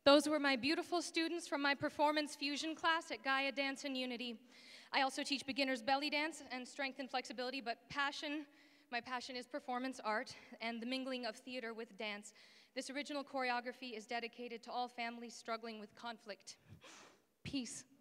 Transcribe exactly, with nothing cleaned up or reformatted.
Those were my beautiful students from my performance fusion class at Gaia Dance and Unity. I also teach beginners belly dance and strength and flexibility, but passion, my passion is performance art and the mingling of theater with dance. This original choreography is dedicated to all families struggling with conflict. Peace.